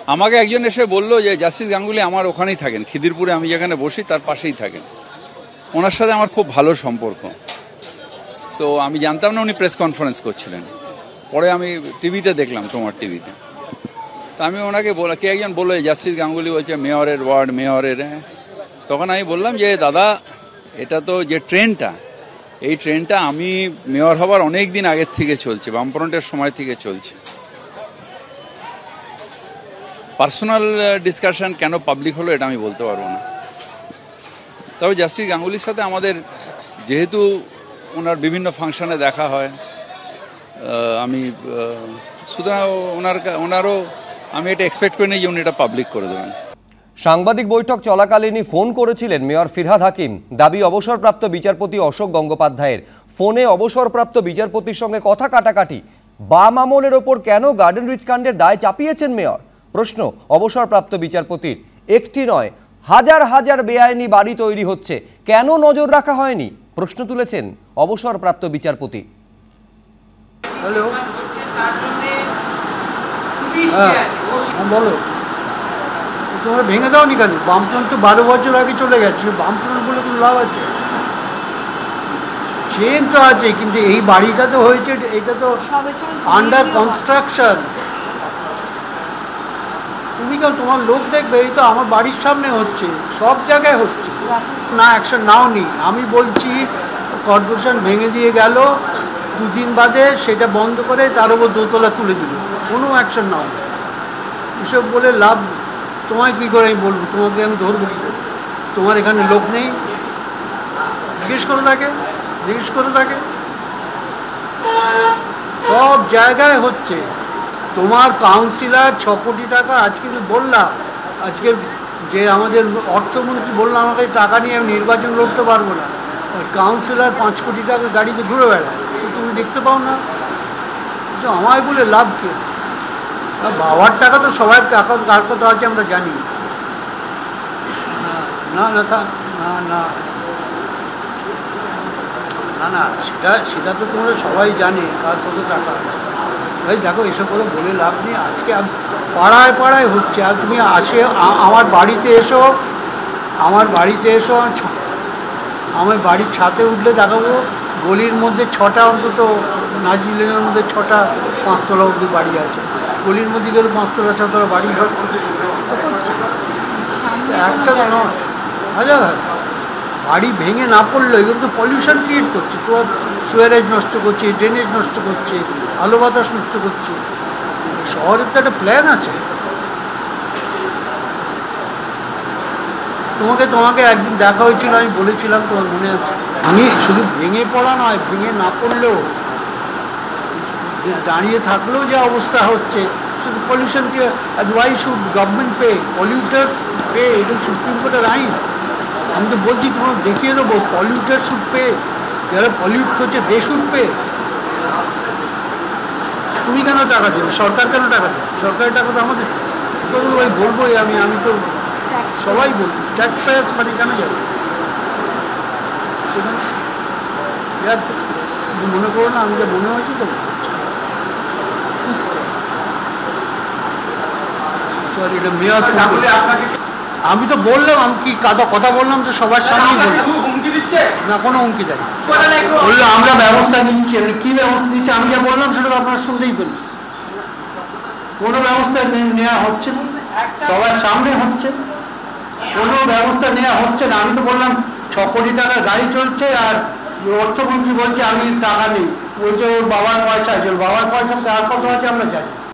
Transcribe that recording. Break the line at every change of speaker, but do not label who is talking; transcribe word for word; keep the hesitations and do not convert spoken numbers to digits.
আমাকে একজন এসে বললো যে জাস্টিস গাঙ্গুলি আমার ওখানেই থাকেন, খিদিরপুরে আমি যেখানে বসি তার পাশেই থাকেন, ওনার সাথে আমার খুব ভালো সম্পর্ক। তো আমি জানতাম না উনি প্রেস কনফারেন্স করছিলেন, পরে আমি টিভিতে দেখলাম, তোমার টিভিতে। তো আমি ওনাকে বলা, কে একজন বললো জাস্টিস গাঙ্গুলি বলছে মেয়রের ওয়ার্ড, মেয়রের। তখন আমি বললাম যে দাদা, এটা তো যে ট্রেনটা, এই ট্রেনটা আমি মেয়র হবার অনেক দিন আগের থেকে চলছে, বামফ্রন্টের সময় থেকে চলছে। পার্সোনাল ডিসকাশন কেন পাবলিক হলো এটা আমি বলতে পারবো না। তবে জাস্টিস গাঙ্গুলির সাথে আমাদের যেহেতু ওনার বিভিন্ন ফাংশনে দেখা হয়, আমি সুতরাং ওনার ওনারও আমি এটা এক্সপেক্ট করি না যে উনি এটা পাবলিক করে দেবেন।
সাংবাদিক বৈঠক চলাকালীনই ফোন করেছিলেন মেয়র ফিরহাদ হাকিম। দাবি অবসরপ্রাপ্ত বিচারপতি অশোক গঙ্গোপাধ্যায়ের। ফোনে অবসরপ্রাপ্ত বিচারপতির সঙ্গে কথা কাটাকাটি। বাম আমলের ওপর কেন গার্ডেন রিচ কাণ্ডের দায় চাপিয়েছেন মেয়র? প্রশ্ন অবসরপ্রাপ্ত বিচারপতির। একটি নয়, হাজার হাজার বেআইনি বাড়ি তৈরি হচ্ছে, কেন নজর রাখা হয়নি? প্রশ্ন তুলেছেন অবসরপ্রাপ্ত বিচারপতি।
হ্যালো, হ্যাঁ বলো, তোমরা ভেঙে দাও নি কেন? বামফ্রন্ট তো বারো বছর আগে চলে গেছে, বামফ্রন্ট বলে কোনো লাভ আছে? চেন তো আছে, কিন্তু এই বাড়িটা তো হয়েছে, এটা তো আন্ডার কনস্ট্রাকশন। তুমি কেন, তোমার লোক দেখবে, এই তো আমার বাড়ির সামনে হচ্ছে, সব জায়গায় হচ্ছে না। অ্যাকশন নাও নি। আমি বলছি কর্পোরেশন ভেঙে দিয়ে গেল, দুদিন বাদে সেটা বন্ধ করে তার উপর দোতলা তুলে দিল, কোনো অ্যাকশন নাও। এসব বলে লাভ, তোমায় কী করে আমি বলবো? তোমাকে আমি ধরবো কী করে? তোমার এখানে লোক নেই? জিজ্ঞেস করে থাকে, জিজ্ঞেস করে থাকে, সব জায়গায় হচ্ছে। তোমার কাউন্সিলর ছ কোটি টাকা, আজকে বললাম, আজকে যে আমাদের অর্থমন্ত্রী বললাম আমাকে টাকা নিয়ে আমি নির্বাচন লড়তে পারবো না, কাউন্সিলর পাঁচ কোটি টাকা গাড়িতে ঘুরে বেড়ায়, তুমি দেখতে পাও না? আমায় বলে লাভ কে? বাবার টাকা তো সবার টাকা, কার কথা আছে আমরা জানি না। না না না না না না সেটা সেটা তো তোমরা সবাই জানে কার কত টাকা আছে। ভাই দেখো, এসব কথা বলে লাভ নেই। আজকে পাড়ায় পাড়ায় হচ্ছে, আর তুমি আসে আমার বাড়িতে এসো, আমার বাড়িতে এসো, আমার বাড়ির ছাদে উঠলে দেখাবো গলির মধ্যে ছটা, অন্তত নাজিলের মধ্যে ছটা পাঁচতলা অবধি বাড়ি আছে। গলির মধ্যে গেলে পাঁচতলা ছতলা বাড়ি ঘর করছে, একটা তো নয়, হাজার হাজার। বাড়ি ভেঙে না পড়লো, এগুলো তো পলিউশন ক্রিয়েট করছে, তো সুয়ারেজ নষ্ট করছে, ড্রেনেজ নষ্ট করছে, আলো বাতাস নষ্ট করছে। শহরের তো একটা প্ল্যান আছে। তোমাকে তোমাকে একদিন দেখা হয়েছিল, আমি বলেছিলাম, তোমার মনে আছে? আমি শুধু ভেঙে পড়া নয়, ভেঙে না পড়লেও, দাঁড়িয়ে থাকলেও যে অবস্থা হচ্ছে, শুধু পলিউশন কি, why should government pay? Polluters pay, এটা সুপ্রিম কোর্টের আইন। আমি তো বলছি, তোমার দেখিয়ে দেবো, পলিউটার শুড পে, যারা পলিউট করছে দে শুড পে। তুমি কেন টাকা দেবে? সরকার কেন টাকা দেবে? সরকারের টাকা তো আমাদের। ওই বলবোই আমি, আমি তো সবাই বলবো, ট্যাক্স পেয়ার্স মানে কেন যাবে? মনে করো না, আমি যা মনে হয়েছে তো সরি, এটা মেয়র। আমি তো বললাম, আমি কি কথা বললাম তো সবার সামনেই বললাম, না কোনো হুমকি দেয়। বললো আমরা ব্যবস্থা নিচ্ছি, কি ব্যবস্থা নিচ্ছে? আমি যা বললাম সেটা তো আপনার শুনতেই বলি, কোনো ব্যবস্থা নেওয়া হচ্ছে না, সবার সামনে হচ্ছে, কোনো ব্যবস্থা নেওয়া হচ্ছে না। আমি তো বললাম ছ কোটি টাকার গাড়ি চলছে, আর অর্থমন্ত্রী বলছে আমি টাকা নেই, বলছে ওর বাবার পয়সা আছে, ওর বাবার পয়সা কার কত আছে আমরা জানি।